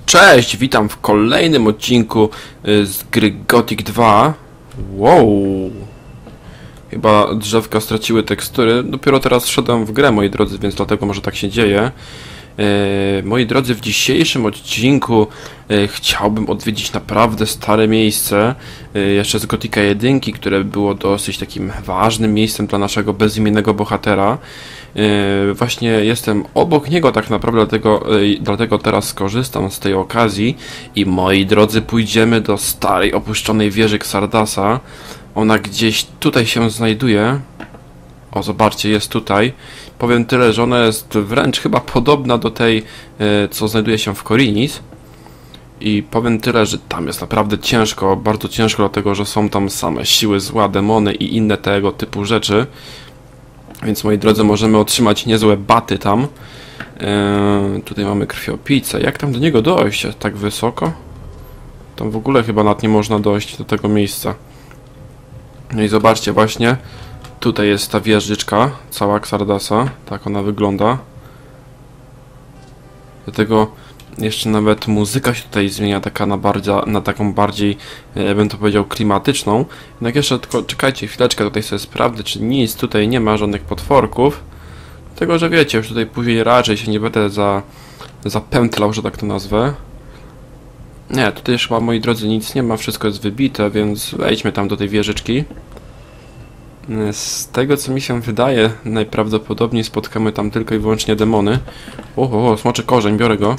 Cześć, witam w kolejnym odcinku z gry Gothic 2. Wow. Chyba drzewka straciły tekstury. Dopiero teraz wszedłem w grę, moi drodzy, więc dlatego może tak się dzieje. Moi drodzy, w dzisiejszym odcinku chciałbym odwiedzić naprawdę stare miejsce, jeszcze z Gothica 1, które było dosyć takim ważnym miejscem dla naszego bezimiennego bohatera. Właśnie jestem obok niego tak naprawdę, dlatego teraz skorzystam z tej okazji i moi drodzy, pójdziemy do starej opuszczonej wieży Xardasa. Ona gdzieś tutaj się znajduje. O, zobaczcie, jest tutaj. Powiem tyle, że ona jest wręcz chyba podobna do tej, co znajduje się w Khorinis. I powiem tyle, że tam jest naprawdę ciężko, bardzo ciężko, dlatego że są tam same siły zła, demony i inne tego typu rzeczy. Więc moi drodzy, możemy otrzymać niezłe baty tam. Tutaj mamy krwiopijcę. Jak tam do niego dojść? Tak wysoko? Tam w ogóle chyba nawet nie można dojść do tego miejsca. No i zobaczcie właśnie. Tutaj jest ta wieżyczka, cała Xardasa. Tak ona wygląda. Dlatego jeszcze nawet muzyka się tutaj zmienia, taka na taką bardziej, bym to powiedział, klimatyczną. Jednak jeszcze tylko czekajcie chwileczkę, tutaj sobie sprawdzę, czy nic tutaj nie ma, żadnych potworków. Dlatego, że wiecie, już tutaj później raczej się nie będę zapętlał, że tak to nazwę. Nie, tutaj już chyba, moi drodzy, nic nie ma, wszystko jest wybite, więc wejdźmy tam do tej wieżyczki. Z tego, co mi się wydaje, najprawdopodobniej spotkamy tam tylko i wyłącznie demony. Oho, smoczy korzeń, biorę go.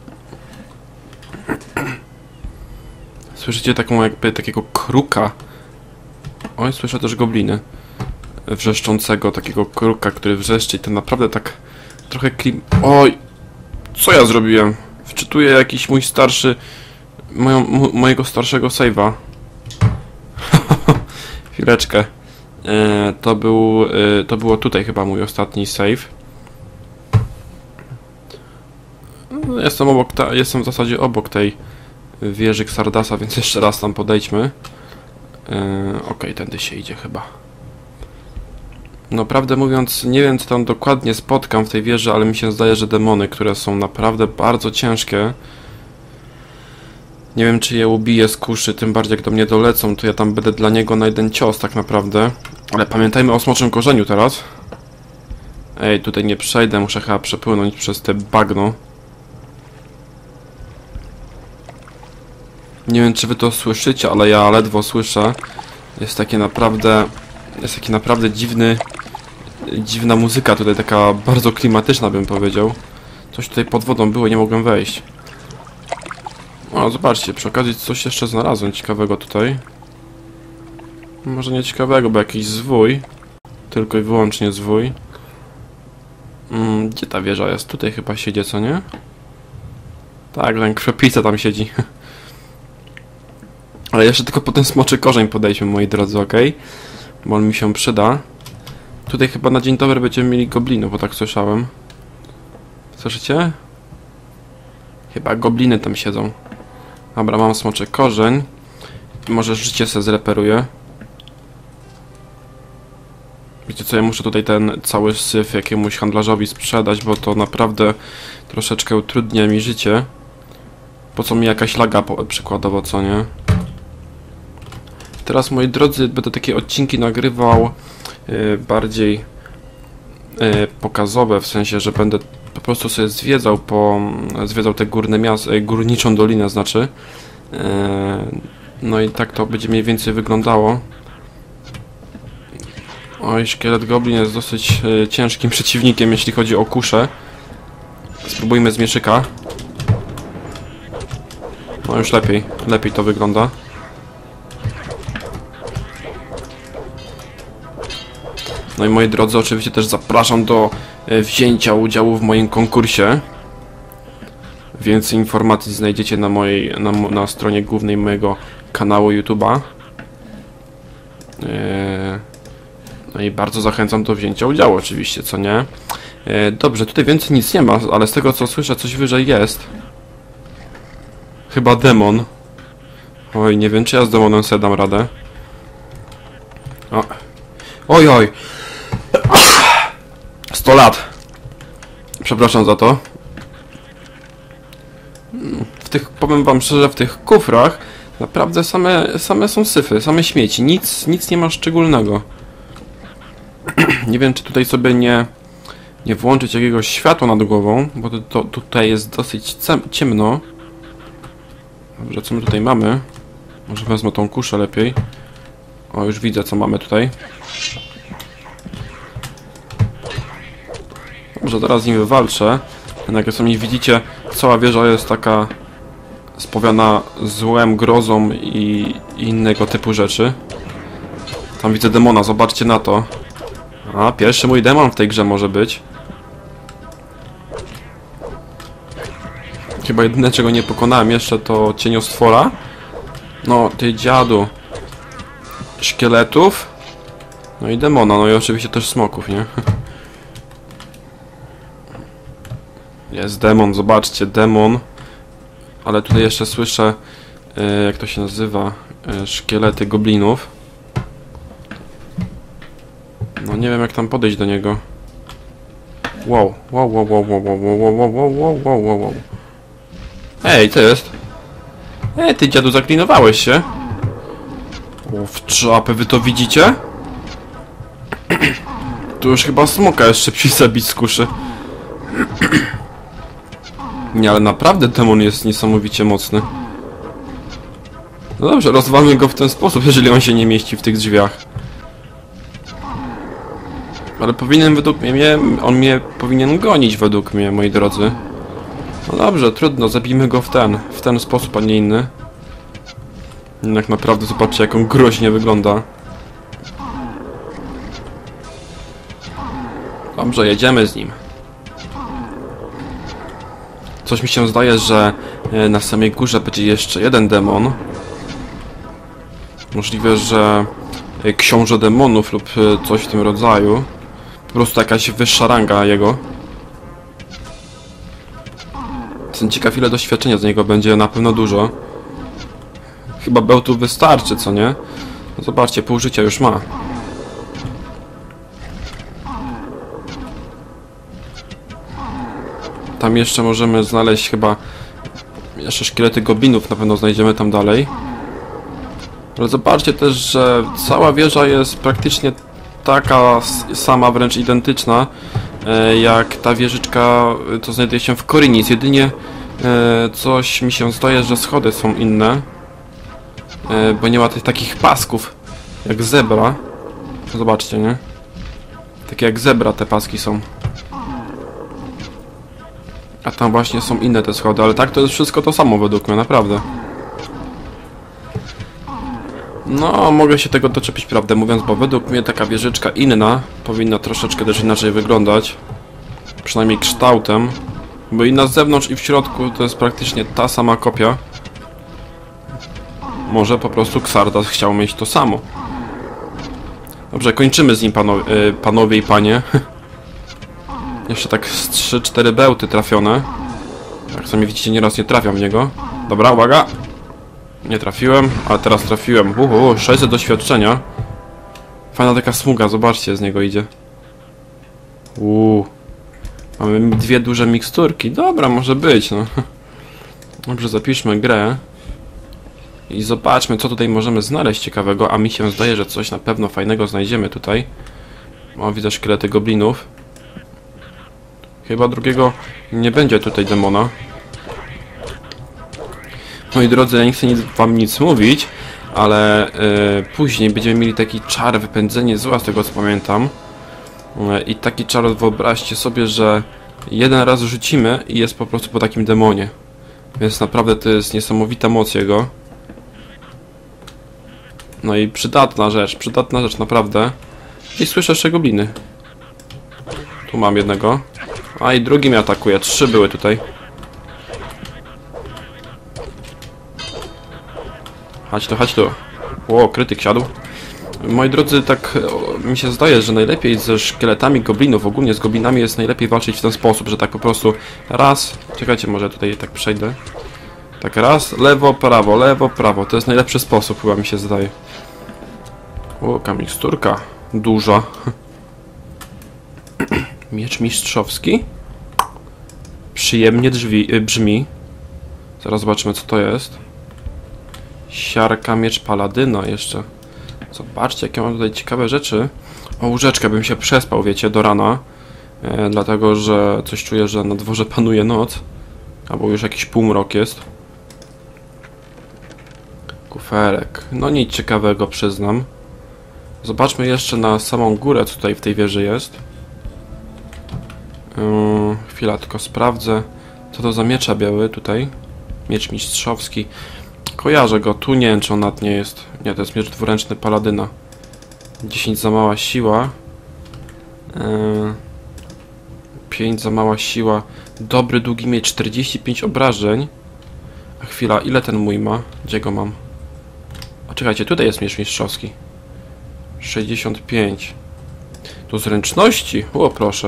Słyszycie takiego kruka. Oj, słyszę też gobliny. Wrzeszczącego takiego kruka, który wrzeszczy i to naprawdę tak trochę Oj! Co ja zrobiłem? Wczytuję jakiś mój starszy... mojego starszego save'a. Chwileczkę. To było tutaj chyba mój ostatni save. Jestem w zasadzie obok tej wieży Xardasa, więc jeszcze raz tam podejdźmy. Okej, tędy się idzie chyba. No, prawdę mówiąc, nie wiem, co tam dokładnie spotkam w tej wieży, ale mi się zdaje, że demony, które są naprawdę bardzo ciężkie. Nie wiem, czy je ubiję z kuszy, tym bardziej jak do mnie dolecą, to ja tam będę dla niego na jeden cios tak naprawdę. Ale pamiętajmy o smoczym korzeniu teraz. Ej, tutaj nie przejdę, muszę chyba przepłynąć przez te bagno. Nie wiem, czy wy to słyszycie, ale ja ledwo słyszę. Jest taki naprawdę dziwna muzyka tutaj, taka bardzo klimatyczna, bym powiedział. Coś tutaj pod wodą było, nie mogłem wejść. O, zobaczcie, przy okazji coś jeszcze znalazłem ciekawego tutaj. Może nie ciekawego, bo jakiś zwój. Tylko i wyłącznie zwój. Gdzie ta wieża jest? Tutaj chyba siedzi, co nie? Tak, ten krwiopijca tam siedzi. Ale jeszcze tylko po ten smoczy korzeń podejdźmy, moi drodzy, ok? Bo on mi się przyda. Tutaj chyba na dzień dobry będziemy mieli goblinów, bo tak słyszałem. Słyszycie? Chyba gobliny tam siedzą. Dobra, mam smoczy korzeń. Może życie se zreperuję. Wiecie co, ja muszę tutaj ten cały syf jakiemuś handlarzowi sprzedać, bo to naprawdę troszeczkę utrudnia mi życie. Po co mi jakaś laga przykładowo, co nie? Teraz, moi drodzy, będę takie odcinki nagrywał bardziej pokazowe, w sensie, że będę po prostu sobie zwiedzał te górne miasta, górniczą dolinę, znaczy. No i tak to będzie mniej więcej wyglądało. Oj, szkielet goblin jest dosyć ciężkim przeciwnikiem, jeśli chodzi o kuszę. Spróbujmy z mieszyka. No już lepiej to wygląda. No i moi drodzy, oczywiście też zapraszam do wzięcia udziału w moim konkursie. Więcej informacji znajdziecie na stronie głównej mojego kanału YouTube'a. No i bardzo zachęcam do wzięcia udziału, oczywiście, co nie? Dobrze, tutaj więcej nic nie ma, ale z tego co słyszę, coś wyżej jest. Chyba demon. Oj, nie wiem, czy ja z demonem sobie dam radę. O. Oj! 100 lat! Przepraszam za to. powiem wam szczerze, w tych kufrach naprawdę same są syfy, same śmieci, nic nie ma szczególnego. Nie wiem, czy tutaj sobie nie włączyć jakiegoś światła nad głową, bo to tutaj jest dosyć ciemno. Dobrze, co my tutaj mamy? Może wezmę tą kuszę lepiej. O, już widzę, co mamy tutaj. Dobrze, teraz z nim wywalczę. Jak sami widzicie, cała wieża jest taka spowiana złem, grozą i innego typu rzeczy. Tam widzę demona, zobaczcie na to. A, pierwszy mój demon w tej grze może być. Chyba jedyne, czego nie pokonałem jeszcze, to cieniostwora. No, ty dziadu. Szkieletów. No i demona, no i oczywiście też smoków, nie? Jest demon, zobaczcie, demon. Ale tutaj jeszcze słyszę, jak to się nazywa, szkielety goblinów. No nie wiem, jak tam podejść do niego. Wow. Ej, co jest? Ej, ty dziadu, zaklinowałeś się. O, w czapę, wy to widzicie? Tu już chyba smoka jest szybciej zabić z kuszy. Nie, ale naprawdę demon jest niesamowicie mocny. No dobrze, rozwalmy go w ten sposób, jeżeli on się nie mieści w tych drzwiach. Ale powinien według mnie, on mnie powinien gonić według mnie, moi drodzy. No dobrze, trudno, zabijmy go w ten sposób, a nie inny. Jednak naprawdę zobaczcie, jak on groźnie wygląda. Dobrze, jedziemy z nim. Coś mi się zdaje, że na samej górze będzie jeszcze jeden demon. Możliwe, że książę demonów lub coś w tym rodzaju. Po prostu jakaś wyższa ranga jego. Jestem ciekaw, ile doświadczenia z niego będzie, na pewno dużo. Chyba bełtu wystarczy, co nie? No zobaczcie, pół życia już ma. Tam jeszcze możemy znaleźć chyba jeszcze szkielety goblinów, na pewno znajdziemy tam dalej. Ale zobaczcie też, że cała wieża jest praktycznie taka sama, wręcz identyczna jak ta wieżyczka, co znajduje się w Khorinis. Jedynie coś mi się zdaje, że schody są inne, bo nie ma tych takich pasków jak zebra. Zobaczcie, nie? Takie jak zebra te paski są. A tam właśnie są inne te schody, ale tak to jest wszystko to samo według mnie, naprawdę. No, mogę się tego doczepić, prawdę mówiąc, bo według mnie taka wieżyczka inna powinna troszeczkę też inaczej wyglądać. Przynajmniej kształtem. Bo i na zewnątrz, i w środku to jest praktycznie ta sama kopia. Może po prostu Xardas chciał mieć to samo. Dobrze, kończymy z nim, panowie i panie. Jeszcze tak z 3-4 bełty trafione. Jak sami widzicie, nieraz nie trafiam w niego. Dobra, uwaga! Nie trafiłem, ale teraz trafiłem. 600 doświadczenia. Fajna taka smuga, zobaczcie, z niego idzie. Mamy dwie duże miksturki. Dobra, może być, no. Dobrze, zapiszmy grę. I zobaczmy, co tutaj możemy znaleźć ciekawego. A mi się zdaje, że coś na pewno fajnego znajdziemy tutaj. O, widzę szkielety goblinów. Chyba drugiego nie będzie tutaj demona. Moi drodzy, ja nie chcę wam nic mówić, ale później będziemy mieli taki czar wypędzenie zła, z tego co pamiętam. I taki czar, wyobraźcie sobie, że jeden raz rzucimy i jest po prostu po takim demonie. Więc naprawdę to jest niesamowita moc jego. No i przydatna rzecz, naprawdę. I słyszę jeszcze gobliny. Tu mam jednego. A i drugi mnie atakuje, 3 były tutaj. Chodź tu. O, krytyk siadł. Moi drodzy, tak mi się zdaje, że najlepiej ze szkieletami goblinów, ogólnie z goblinami jest najlepiej walczyć w ten sposób, że tak po prostu raz... Czekajcie, może tutaj tak przejdę. Tak raz, lewo, prawo. To jest najlepszy sposób, chyba mi się zdaje. O, miksturka. Duża. Miecz mistrzowski? Przyjemnie brzmi. Zaraz zobaczymy, co to jest. Siarka, miecz paladyna jeszcze. Zobaczcie, jakie mam tutaj ciekawe rzeczy. O, łóżeczkę bym się przespał, wiecie, do rana. Dlatego, że coś czuję, że na dworze panuje noc. Albo już jakiś półmrok jest. Kuferek. No nic ciekawego, przyznam. Zobaczmy jeszcze na samą górę, co tutaj w tej wieży jest. Chwila, tylko sprawdzę. Co to za miecza biały tutaj? Miecz mistrzowski. Kojarzę go. Tu nie wiem, czy on nad nie jest. Nie, to jest miecz dwuręczny paladyna. 10 za mała siła. 5 za mała siła. Dobry, długi miecz. 45 obrażeń. A chwila, ile ten mój ma? Gdzie go mam? A czekajcie, tutaj jest miecz mistrzowski. 65. Do zręczności? O, proszę.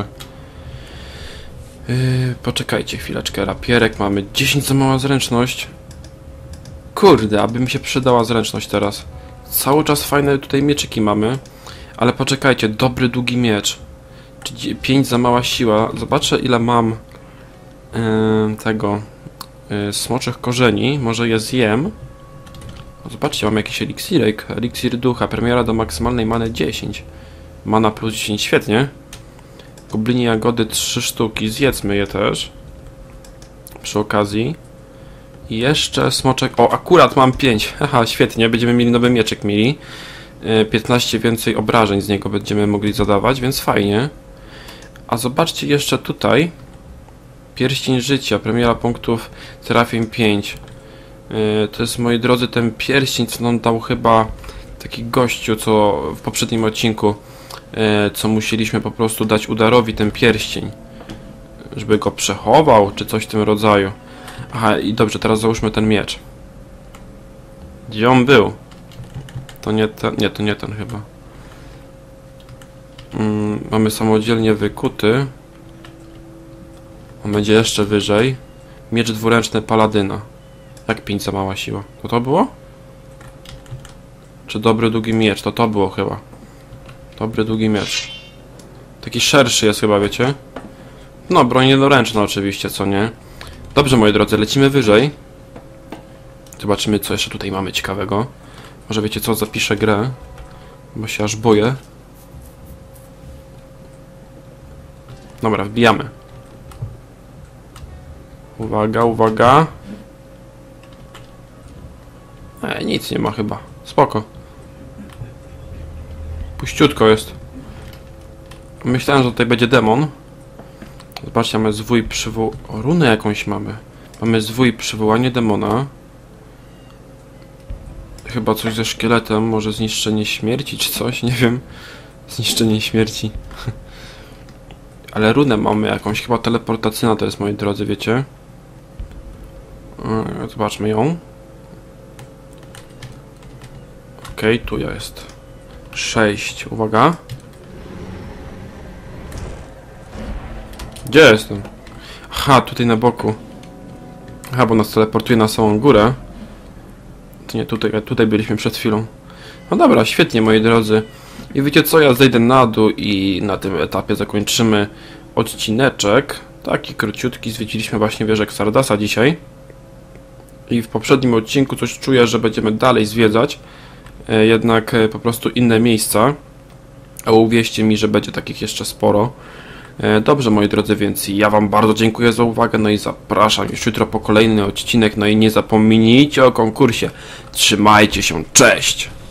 Poczekajcie chwileczkę. Rapierek mamy. 10 za mała zręczność. Kurde, aby mi się przydała zręczność teraz. Cały czas fajne tutaj mieczyki mamy. Ale poczekajcie, dobry, długi miecz. 5 za mała siła. Zobaczę, ile mam tego smoczych korzeni. Może je zjem. Zobaczcie, mam jakiś eliksirek. Eliksir ducha. Premiera do maksymalnej many 10. Mana plus 10, świetnie. Goblinie jagody 3 sztuki. Zjedzmy je też. Przy okazji. I jeszcze smoczek. O, akurat mam 5. Haha, świetnie. Będziemy mieli nowy mieczek mieli. 15 więcej obrażeń z niego będziemy mogli zadawać, więc fajnie. A zobaczcie jeszcze tutaj. Pierścień życia. Premiera punktów Serafim 5. To jest, moi drodzy, ten pierścień, co nam dał chyba taki gościu, co w poprzednim odcinku, co musieliśmy po prostu dać Udarowi ten pierścień, żeby go przechował, czy coś w tym rodzaju. Aha, i dobrze, teraz załóżmy ten miecz. Gdzie on był? To nie ten, nie, to nie ten chyba. Mamy samodzielnie wykuty. On będzie jeszcze wyżej. Miecz dwuręczny paladyna. Jak 5 za mała siła? To było? Czy dobry, długi miecz? To było chyba. Dobry, długi miecz. Taki szerszy jest chyba, wiecie? No, broń jednoręczna oczywiście, co nie? Dobrze, moi drodzy, lecimy wyżej. Zobaczymy, co jeszcze tutaj mamy ciekawego. Może wiecie co, zapiszę grę, bo się aż boję. Dobra, wbijamy. Uwaga, uwaga. Nic nie ma chyba. Spoko. Puściutko jest. Myślałem, że tutaj będzie demon. Zobaczcie, mamy zwój przywołania. O, runę jakąś mamy. Mamy zwój przywołanie demona. Chyba coś ze szkieletem. Może zniszczenie śmierci czy coś, nie wiem. Zniszczenie śmierci. Ale runę mamy jakąś. Chyba teleportacyjna to jest, moi drodzy, wiecie. Zobaczmy ją. Okej, tu jest. 6. Uwaga. Gdzie jestem? Aha, tutaj na boku. Aha, bo nas teleportuje na samą górę. To nie tutaj, tutaj byliśmy przed chwilą. No dobra, świetnie, moi drodzy. I wiecie co, ja zejdę na dół i na tym etapie zakończymy odcineczek. Taki króciutki, zwiedziliśmy właśnie wieżę Xardasa dzisiaj. I w poprzednim odcinku coś czuję, że będziemy dalej zwiedzać. Jednak po prostu inne miejsca. A uwierzcie mi, że będzie takich jeszcze sporo. Dobrze, moi drodzy, więc ja wam bardzo dziękuję za uwagę, no i zapraszam już jutro po kolejny odcinek, no i nie zapomnijcie o konkursie. Trzymajcie się, cześć!